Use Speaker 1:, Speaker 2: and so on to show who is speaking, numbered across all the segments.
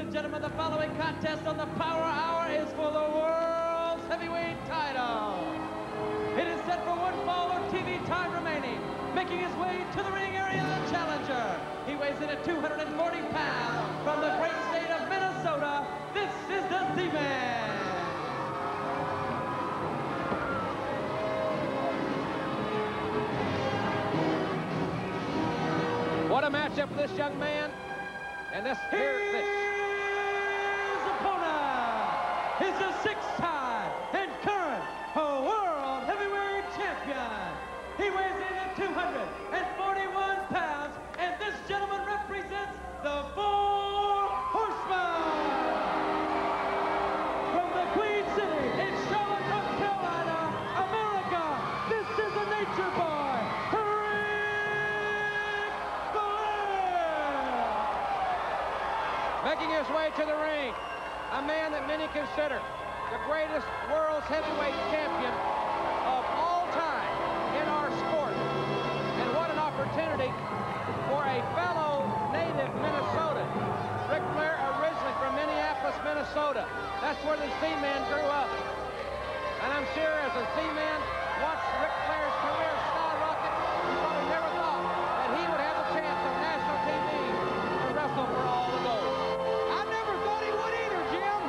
Speaker 1: and gentlemen, the following contest on the Power Hour is for the World's Heavyweight title. It is set for one fall or TV time remaining. Making his way to the ring area, the challenger. He weighs in at 240 pounds from the great state of Minnesota. This is the Z-Man.
Speaker 2: What a matchup for this young man. And this here,
Speaker 1: His opponent is a six-time and current World Heavyweight Champion. He weighs in at 241 pounds, and this gentleman represents the Four Horsemen. From the Queen City in Charlotte, North Carolina, America, this is the Nature Boy, Ric Flair.
Speaker 2: making his way to the ring, a man that many consider the greatest world's heavyweight champion of all time in our sport. And what an opportunity for a fellow native Minnesotan. Ric Flair, originally from Minneapolis, Minnesota. That's where the Z-Man grew up. And I'm sure as a Z-Man watched Ric Flair's career skyrocket, he probably never thought that he would have a chance on national TV to wrestle for all the gold.
Speaker 3: I never thought he would either, Jim.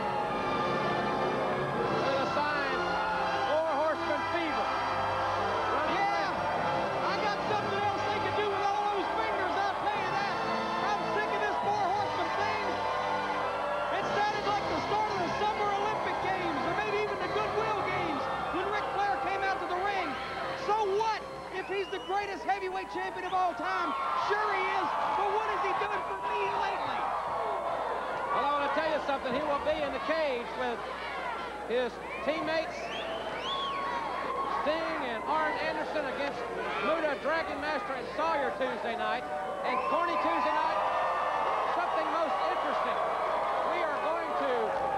Speaker 2: With a sign, Four Horsemen Fever.
Speaker 3: Yeah, I got something else they could do with all those fingers, I'll tell you that. I'm sick of this Four Horsemen thing. It sounded like the start of the Summer Olympic Games, or maybe even the Goodwill Games, when Ric Flair came out to the ring. So what if he's the greatest heavyweight champion of all time? Sure he is, but what has he done for me lately?
Speaker 2: Well, I want to tell you something. He will be in the cage with his teammates, Sting and Arn Anderson, against Muta, Dragon Master, and Sawyer Tuesday night. And Corny Tuesday night, something most interesting. We are going to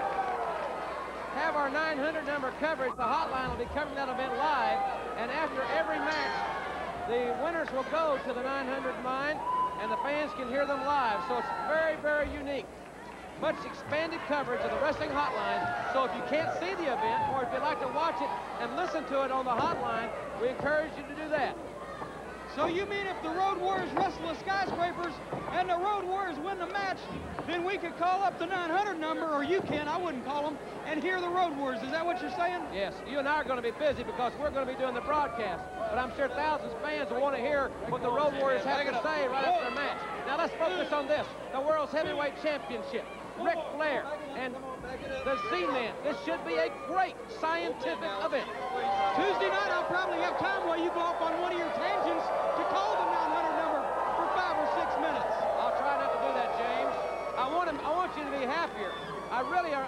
Speaker 2: have our 900 number coverage. The hotline will be covering that event live. And after every match, the winners will go to the 900 mine, and the fans can hear them live. So it's very, very unique. Much expanded coverage of the wrestling hotline. So if you can't see the event, or if you'd like to watch it and listen to it on the hotline, we encourage you to do that.
Speaker 3: So you mean if the Road Warriors wrestle the Skyscrapers and the Road Warriors win the match, then we could call up the 900 number, or you can, I wouldn't call them, and hear the Road Warriors. Is that what you're saying?
Speaker 2: Yes, you and I are going to be busy because we're going to be doing the broadcast. But I'm sure thousands of fans will want to hear what the Road Warriors have to say right after their match. Now let's focus on this, the World's Heavyweight Championship. Ric Flair and the Z-Man. This should be a great scientific event.
Speaker 3: Tuesday night, I'll probably have time while you go off on one of your tangents to call the 900 number for 5 or 6 minutes.
Speaker 2: I'll try not to do that, James. I want you to be happier. I'm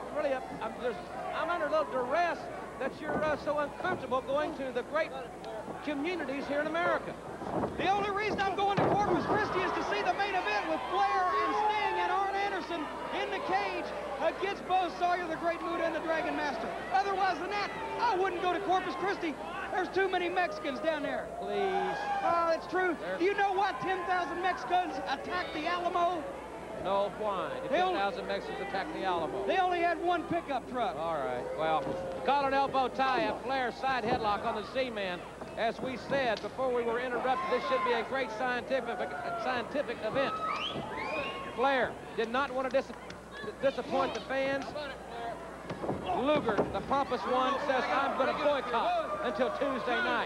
Speaker 2: under a little duress that you're so uncomfortable going to the great communities here in America.
Speaker 3: The only reason I'm going to Corpus Christi is to see the main event with Flair and Sting and Arn Anderson in the cage against Bo Sawyer, the Great Muta, and the Dragon Master. Otherwise than that, I wouldn't go to Corpus Christi. There's too many Mexicans down there.
Speaker 2: Please.
Speaker 3: Oh, it's true. Do you know why 10,000 Mexicans attacked the Alamo?
Speaker 2: No, why? Did 10,000 Mexicans attack the Alamo?
Speaker 3: They only had one pickup truck.
Speaker 2: All right. Well, collar and elbow tie, a Flair side headlock on the Z-Man. As we said before we were interrupted, this should be a great scientific event. Flair did not want to disappoint the fans. Luger, the pompous one, says, I'm going to boycott until Tuesday night.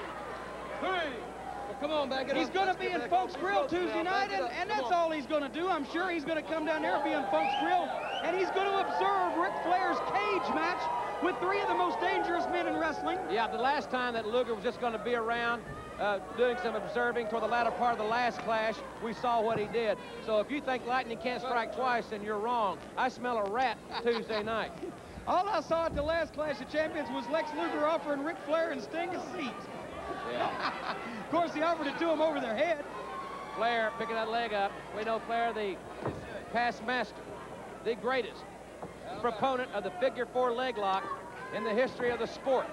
Speaker 3: Come on, back it up. He's going to be in Folks Grill Tuesday night, and that's all he's going to do. I'm sure he's going to come down there and be in Folks Grill, and he's going to observe Ric Flair's cage match with 3 of the most dangerous men in wrestling.
Speaker 2: Yeah, the last time that Luger was just going to be around doing some observing toward the latter part of the last clash, we saw what he did. So if you think lightning can't strike twice, then you're wrong. I smell a rat Tuesday night.
Speaker 3: All I saw at the last Clash of Champions was Lex Luger offering Ric Flair and Sting a seat.
Speaker 2: Yeah.
Speaker 3: Of course, he offered it to him over their head.
Speaker 2: Flair picking that leg up. We know Flair, the past master, the greatest proponent of the figure 4 leg lock in the history of the sport.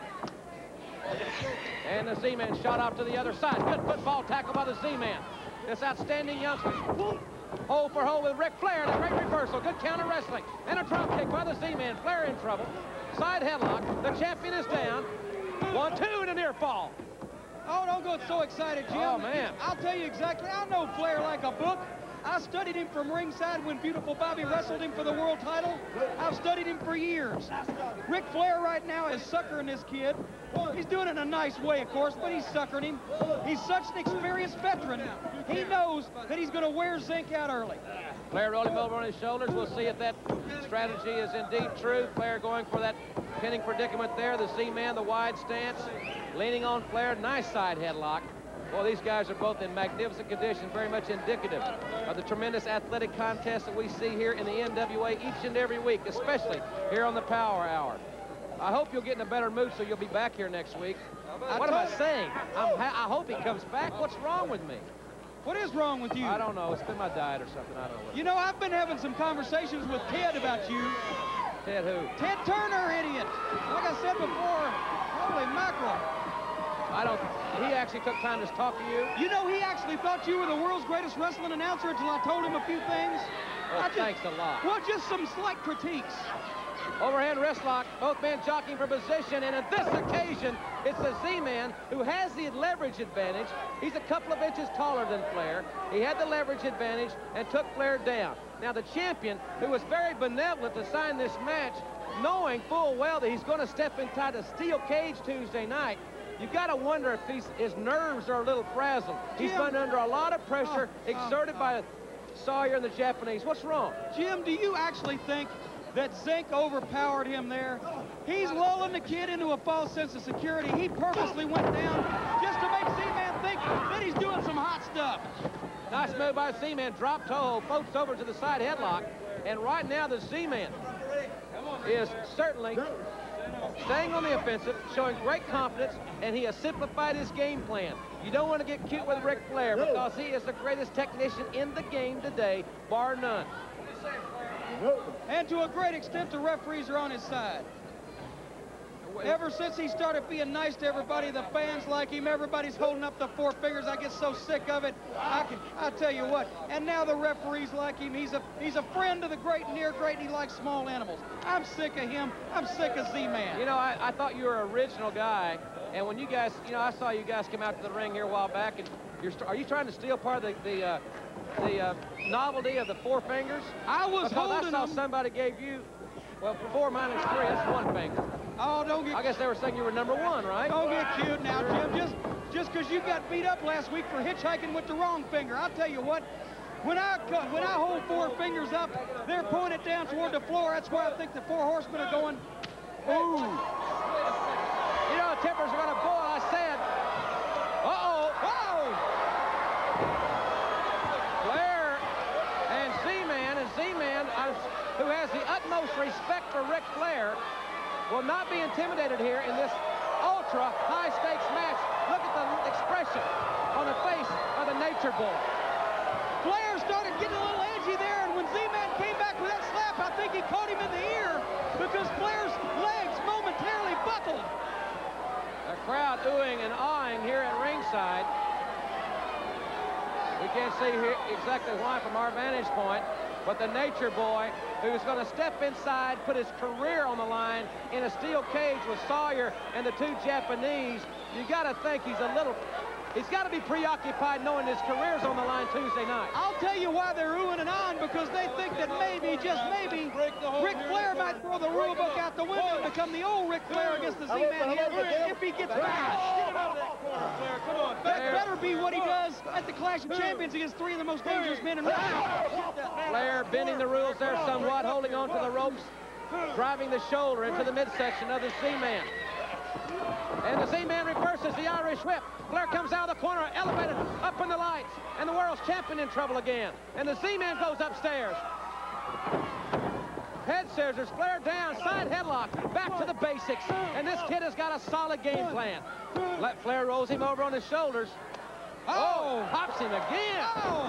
Speaker 2: And the Z-Man shot off to the other side. Good football tackle by the Z-Man. This outstanding youngster hole for hole with Ric Flair. The great reversal. Good counter wrestling. And a drop kick by the Z-Man. Flair in trouble. Side headlock. The champion is down. 1-2 and a near fall.
Speaker 3: Oh, don't get so excited, Jim.
Speaker 2: Oh, man.
Speaker 3: I'll tell you exactly. I know Flair like a book. I studied him from ringside when Beautiful Bobby wrestled him for the world title. I've studied him for years. Ric Flair right now is suckering this kid. He's doing it in a nice way, of course, but he's suckering him. He's such an experienced veteran. He knows that he's going to wear Zink out early.
Speaker 2: Flair rolling him over on his shoulders. We'll see if that strategy is indeed true. Flair going for that pinning predicament there. The Z-Man, the wide stance, leaning on Flair. Nice side headlock. Well, these guys are both in magnificent condition, very much indicative of the tremendous athletic contest that we see here in the NWA each and every week, especially here on the Power Hour. I hope you'll get in a better mood so you'll be back here next week. What am I saying? I hope he comes back. What's wrong with me?
Speaker 3: What is wrong with you?
Speaker 2: I don't know. It's been my diet or something. I don't know.
Speaker 3: You know, I've been having some conversations with Ted about you.
Speaker 2: Ted who?
Speaker 3: Ted Turner, idiot. Like I said before, holy mackerel.
Speaker 2: He actually took time to talk to you?
Speaker 3: You know, he actually thought you were the world's greatest wrestling announcer until I told him a few things.
Speaker 2: Well, thanks a lot.
Speaker 3: Well, just some slight critiques.
Speaker 2: Overhand wrist lock, both men jockeying for position, and on this occasion, it's the Z-Man who has the leverage advantage. He's a couple of inches taller than Flair. He had the leverage advantage and took Flair down. Now, the champion, who was very benevolent to sign this match, knowing full well that he's going to step inside a steel cage Tuesday night, you've got to wonder if his nerves are a little frazzled. He's been under a lot of pressure exerted by Sawyer and the Japanese. What's wrong?
Speaker 3: Jim, do you actually think that Zink overpowered him there? He's lulling the kid into a false sense of security. He purposely went down just to make Z-Man think that he's doing some hot stuff.
Speaker 2: Nice move by Z-Man. Drop toe, floats over to the side headlock. And right now the Z-Man is certainly staying on the offensive, showing great confidence, and he has simplified his game plan. You don't want to get cute with Ric Flair because he is the greatest technician in the game today, bar none.
Speaker 3: And to a great extent, the referees are on his side. Ever since he started being nice to everybody, the fans like him, everybody's holding up the four fingers. I get so sick of it. I'll tell you what. And now the referees like him. He's a friend of the great and near great, and he likes small animals. I'm sick of him. I'm sick of Z-Man.
Speaker 2: You know, I thought you were an original guy, and when you guys, you know, I saw you guys come out to the ring here a while back, and are you trying to steal part of the novelty of the four fingers?
Speaker 3: I was holding them.
Speaker 2: I saw somebody gave you, well, 4 minus 3, that's one finger.
Speaker 3: Oh, don't get...
Speaker 2: I guess they were saying you were #1, right?
Speaker 3: Don't get cute now, Jim. Just because you got beat up last week for hitchhiking with the wrong finger. I'll tell you what, when I hold 4 fingers up, they're pointed down toward the floor. That's why I think the 4 horsemen are going, ooh.
Speaker 2: You know, the tempers are going to boil, I said. Uh-oh. Flair and Z-Man, who has the utmost respect for Ric Flair, will not be intimidated here in this ultra high-stakes match. Look at the expression on the face of the Nature Boy.
Speaker 3: Flair started getting a little edgy there, and when Z-Man came back with that slap, I think he caught him in the ear because Flair's legs momentarily buckled.
Speaker 2: The crowd oohing and awing here at ringside. We can't see here exactly why from our vantage point, but the Nature Boy, who's going to step inside, put his career on the line in a steel cage with Sawyer and the 2 Japanese, you got to think he's got to be preoccupied knowing his career's on the line Tuesday night.
Speaker 3: I'll tell you why they're oohing and ahhing, because they think that maybe, just maybe, Ric Flair might throw the rule book out the window and become the old Ric Flair against the Z-Man if he gets bashed. That better be what he does at the Clash of Champions against 3 of the most dangerous men in wrestling.
Speaker 2: Flair bending the rules there somewhat, holding on to the ropes, driving the shoulder into the midsection of the Z-Man. And the Z-Man reverses the Irish whip. Flair comes out of the corner, elevated up in the lights, and the world's champion in trouble again. And the Z-Man goes upstairs. Head scissors, Flair down, side headlock, back to the basics. And this kid has got a solid game plan. Flair rolls him over on his shoulders. Oh, pops him again.
Speaker 3: Oh.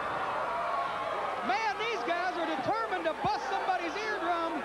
Speaker 3: Man, these guys are determined to bust somebody's eardrum.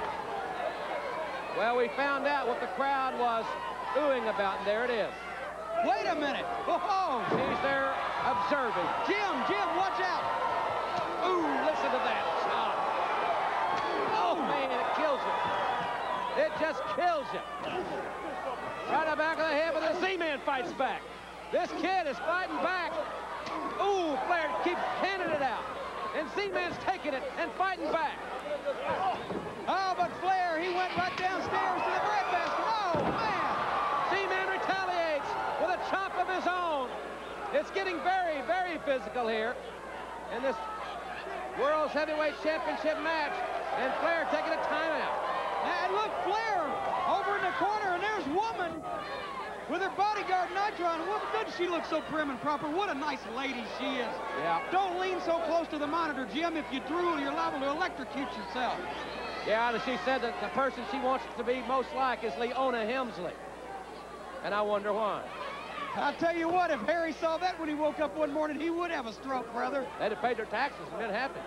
Speaker 2: Well, we found out what the crowd was oohing about, and there it is.
Speaker 3: Wait a minute. Oh,
Speaker 2: he's there observing.
Speaker 3: Jim, watch out.
Speaker 2: Ooh, listen to that shot. Oh, man, it kills you. It just kills you. Right in the back of the head, but the Z-Man fights back. This kid is fighting back. Ooh, Flair keeps handing it out. And Z-Man's taking it and fighting back.
Speaker 3: Oh, but Flair, he went right downstairs to the breadbasket. Oh, man.
Speaker 2: Z-Man retaliates with a chop of his own. It's getting very, very physical here in this World's Heavyweight Championship match. And Flair taking a timeout.
Speaker 3: And look, Flair over in the corner, and there's Woman with her bodyguard Nitro. And doesn't she look so prim and proper? What a nice lady she is.
Speaker 2: Yeah.
Speaker 3: Don't lean so close to the monitor, Jim. If you drool, you're liable to electrocute yourself.
Speaker 2: Yeah, and she said that the person she wants to be most like is Leona Helmsley. And I wonder why.
Speaker 3: I'll tell you what, if Harry saw that when he woke up one morning, he would have a stroke, brother.
Speaker 2: They'd have paid their taxes and been happy.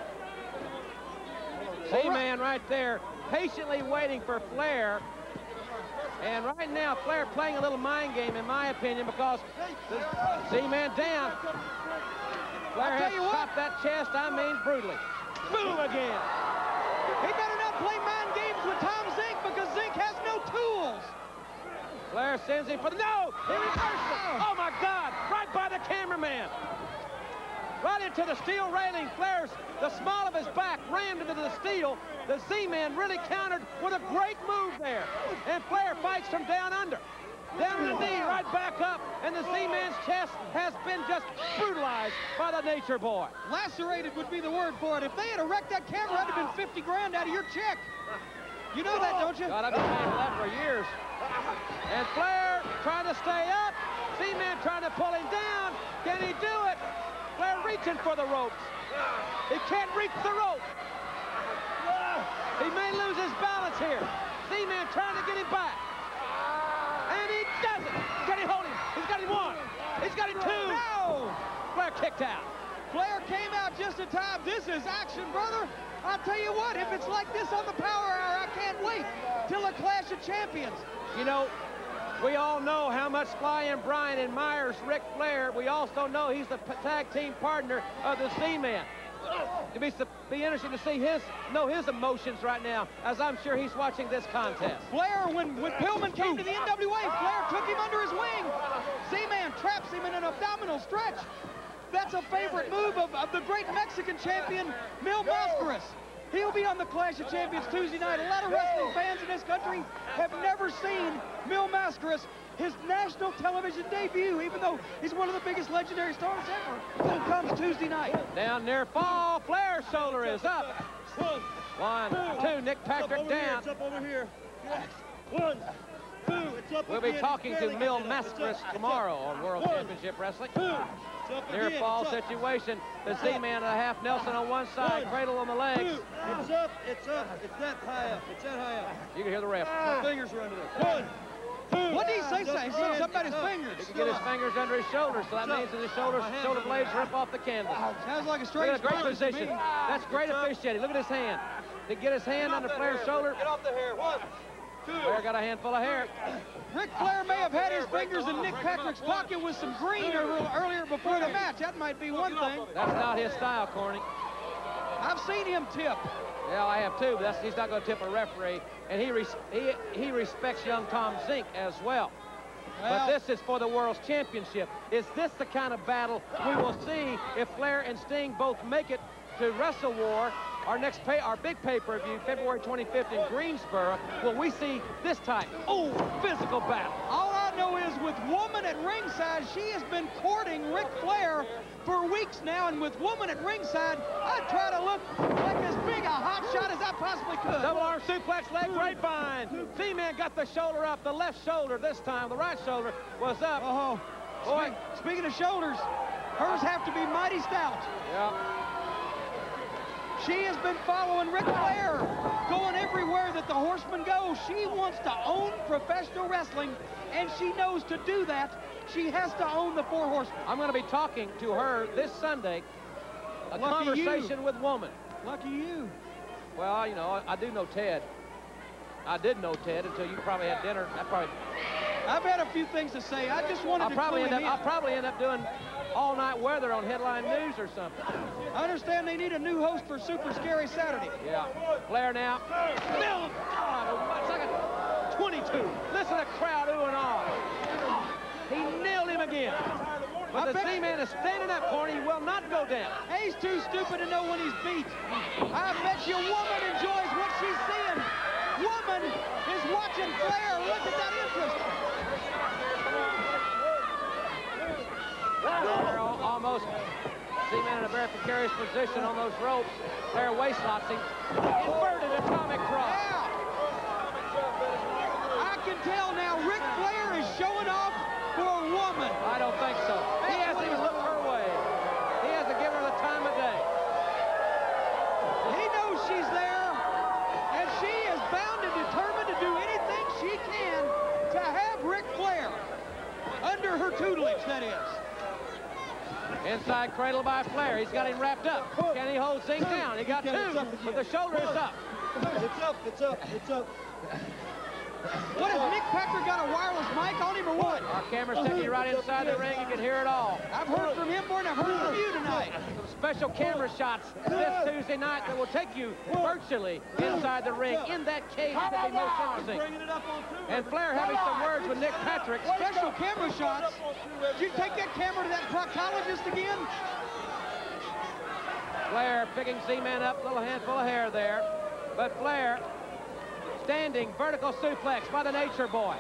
Speaker 2: Z-Man right there, patiently waiting for Flair. And right now, Flair playing a little mind game, in my opinion, because Z-Man down. Flair has chopped that chest, I mean, brutally. Boom again.
Speaker 3: He better not play mind games with Tom Zink, because Zink has no tools.
Speaker 2: Flair sends him for the... No! He reversed it! Oh, my God! Right by the cameraman. Right into the steel railing. Flair's, the small of his back rammed into the steel. The Z-Man really countered with a great move there. And Flair fights from down under. Down on the knee, right back up. And the Z-Man's chest has been just brutalized by the Nature Boy.
Speaker 3: Lacerated would be the word for it. If they had wrecked that camera, that'd have been 50 grand out of your check. You know that, don't you?
Speaker 2: God, I've been paying for that for years. And Flair trying to stay up. Z-Man trying to pull him down. Can he do it? Flair reaching for the ropes. He can't reach the rope. He may lose his balance here. Z-Man trying to get him back. And he does it. Can he hold him? He's got him one. He's got him two.
Speaker 3: No!
Speaker 2: Flair kicked out.
Speaker 3: Flair came out just in time. This is action, brother. I'll tell you what, if it's like this on the Power Hour, I can't wait till a Clash of Champions.
Speaker 2: You know, we all know how much Flying Brian admires Ric Flair. We also know he's the tag team partner of the Z-Man. It'd be interesting to see his emotions right now, as I'm sure he's watching this contest.
Speaker 3: Flair, when Pillman came to the NWA, Flair took him under his wing. Z-Man traps him in an abdominal stretch. That's a favorite move of the great Mexican champion, Mil Mascaras. He'll be on the Clash of Champions Tuesday night. A lot of wrestling fans in this country have never seen Mil Mascaras, his national television debut, even though he's one of the biggest legendary stars ever, comes Tuesday night.
Speaker 2: Down near fall, Flair's shoulder is up. One, two, Nick Patrick down.
Speaker 4: It's up over here. Yes. 1, 2, it's up
Speaker 2: We'll be
Speaker 4: again.
Speaker 2: talking to
Speaker 4: Barely
Speaker 2: Mil
Speaker 4: gets it. It's
Speaker 2: Mascaras
Speaker 4: up.
Speaker 2: tomorrow on World
Speaker 4: 1,
Speaker 2: Championship Wrestling.
Speaker 4: 2, it's up
Speaker 2: Near
Speaker 4: again.
Speaker 2: fall
Speaker 4: It's up.
Speaker 2: situation. The Z-Man at a half Nelson on one side,
Speaker 4: 1,
Speaker 2: cradle on the legs.
Speaker 4: 2, it's up, it's up, it's that high up, it's that high up.
Speaker 2: You can hear the ref.
Speaker 4: My fingers are under there. 1, 2.
Speaker 3: What did he say? He said something about his
Speaker 4: It's up.
Speaker 3: fingers.
Speaker 2: He can get his fingers under his shoulders, so that means that his shoulder blades rip off the canvas.
Speaker 3: Sounds like a
Speaker 2: Look
Speaker 3: strange
Speaker 2: at a great
Speaker 3: purpose to
Speaker 2: position.
Speaker 3: me.
Speaker 2: That's great officiating. Look at his hand. To get his hand under Flair's shoulder.
Speaker 4: Get off the hair. 1, 2.
Speaker 2: Flair got a handful of hair.
Speaker 3: Ric Flair may have had his fingers in Nick Patrick's pocket with some green earlier before the match. That might be one thing.
Speaker 2: That's not his style, Corny.
Speaker 3: I've seen him tip.
Speaker 2: Yeah, I have too, but he's not going to tip a referee. And he respects young Tom Zink as well. But this is for the World's Championship. Is this the kind of battle we will see if Flair and Sting both make it to Wrestle War, our big pay-per-view, February 25th in Greensboro? Will we see this type? Oh, physical battle.
Speaker 3: All I know is with Woman at ringside, she has been courting Ric Flair for weeks now, and with Woman at ringside, I try to look like as big a hot shot as I possibly could.
Speaker 2: Double arm suplex, leg grapevine. Z-Man got the shoulder up, the left shoulder this time. The right shoulder was up.
Speaker 3: Oh,
Speaker 2: Boy.
Speaker 3: Speaking of shoulders, hers have to be mighty stout.
Speaker 2: Yeah.
Speaker 3: She has been following Ric Flair, going everywhere that the Horseman goes. She wants to own professional wrestling, and she knows to do that, she has to own the Four Horsemen.
Speaker 2: I'm going to be talking to her this Sunday, a
Speaker 3: Lucky
Speaker 2: conversation
Speaker 3: you.
Speaker 2: with Woman.
Speaker 3: Lucky you.
Speaker 2: Well, you know, I do know Ted. I did know Ted until you probably had dinner.
Speaker 3: I've had a few things to say. I just wanted to clue him in.
Speaker 2: I'll probably end up doing all-night weather on Headline News or something.
Speaker 3: I understand they need a new host for Super Scary Saturday.
Speaker 2: Yeah. Flair now. Still, God, it's like a 22. Listen to the crowd oohing on. He nailed him again. But the Z-Man is standing up, Corny. He will not go down.
Speaker 3: He's too stupid to know when he's beat. I bet you woman enjoys what she's seeing. Woman is watching Flair. Look at that interest.
Speaker 2: Flair almost Z-Man in a very precarious position on those ropes. Flair waist-locks him. Inverted atomic drop.
Speaker 3: Yeah. I can tell now Ric Flair is showing off for a woman.
Speaker 2: I don't think so. He hasn't even looked her way. He hasn't given her the time of day.
Speaker 3: He knows she's there, and she is bound and determined to do anything she can to have Ric Flair under her tutelage, that is.
Speaker 2: Inside cradle by Flair. He's got him wrapped up. Can he hold Zink down? He got two, but the shoulder is up.
Speaker 4: It's up, it's up, it's up.
Speaker 3: What, has Nick Patrick got a wireless mic on him or what?
Speaker 2: Our camera's taking you right inside the ring. You can hear it all.
Speaker 3: I've heard from him more than I've heard from you tonight.
Speaker 2: Some special camera shots this Tuesday night that will take you virtually inside the ring in that cage that will be most interesting. And Flair having some words with Nick Patrick.
Speaker 3: Special camera shots? Did you take that camera to that proctologist again?
Speaker 2: Flair picking Z-Man up, little handful of hair there. But Flair standing vertical suplex by the Nature Boy.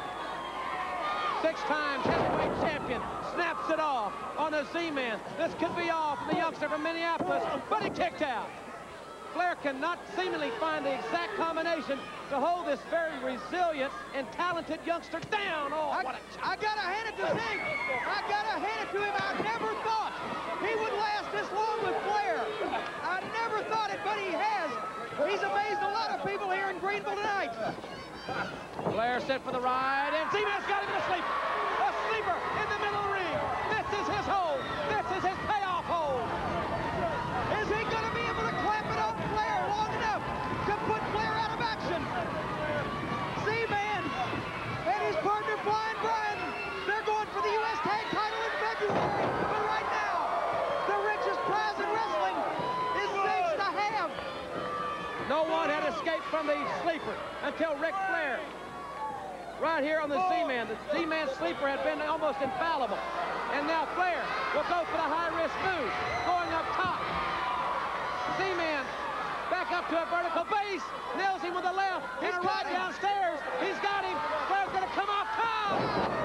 Speaker 2: 6 times heavyweight champion snaps it off on the Z-Man. This could be all from the youngster from Minneapolis, but he kicked out. Flair cannot seemingly find the exact combination to hold this very resilient and talented youngster down. Oh, what a...
Speaker 3: I gotta hand it to Zink. I gotta hand it to him. I never thought he would last this long with Flair. I never thought it, but he has. He's amazed a lot of people here in Greenville tonight.
Speaker 2: Flair set for the ride, and Z-Man's got him in a sleeper. A sleeper in the middle of the ring. This is his hold. This is his payoff hold.
Speaker 3: Is he going to be able to clamp it on Flair long enough to put Flair out of action? Z-Man and his partner, Flying Brian, they're going for the U.S. Tag title in February. But right now, the richest prize in wrestling is Zink's to have.
Speaker 2: No one had escaped from the sleeper until Ric Flair. Right here on the Z-Man. The Z-Man sleeper had been almost infallible. And now Flair will go for the high-risk move, going up top. Z-Man back up to a vertical base, nails him with a left, and a right downstairs. He's got him. Flair's going to come off top.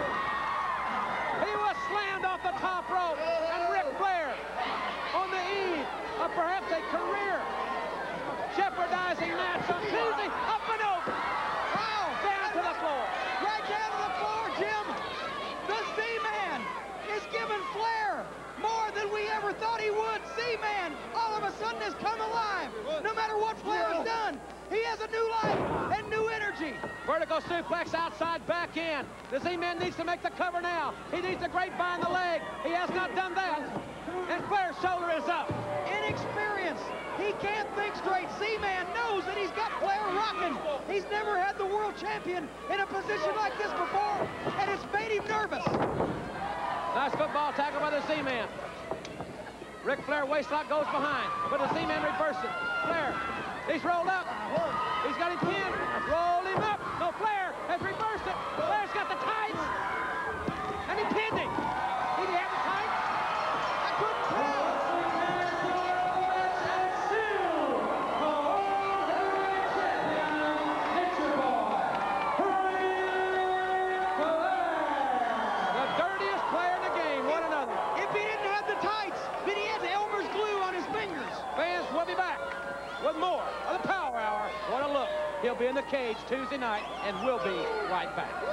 Speaker 2: He was slammed off the top rope, and Ric Flair on the eve of perhaps a career jeopardizing match on Tuesday, up and over.
Speaker 3: Wow.
Speaker 2: Down to the floor.
Speaker 3: Right down to the floor, Jim. The Z-Man is giving Flair more than we ever thought he would. Z-Man all of a sudden has come alive. No matter what Flair has done, he has a new life and new energy.
Speaker 2: Vertical suplex outside, back in. The Z-Man needs to make the cover now. He needs a grapevine the leg. He has not done that. And Flair's shoulder is up.
Speaker 3: Inexperience. He can't think straight. Z-Man knows that he's got Flair rocking. He's never had the world champion in a position like this before, and it's made him nervous.
Speaker 2: Nice football tackle by the Z-Man. Ric Flair waistlock goes behind, but the Z-Man reverses it. Flair, he's rolled up. He's got him pinned. Roll him up. No, Flair has reversed it. Flair's got the tights, and he pinned him. Did he have the tights?
Speaker 3: I couldn't tell.
Speaker 2: The dirtiest player in the game. What another.
Speaker 3: If he didn't have the tights, then he has Elmer's glue on his fingers.
Speaker 2: Fans, we'll be back with more of the Power Hour. What a look. He'll be in the cage Tuesday night, and we'll be right back.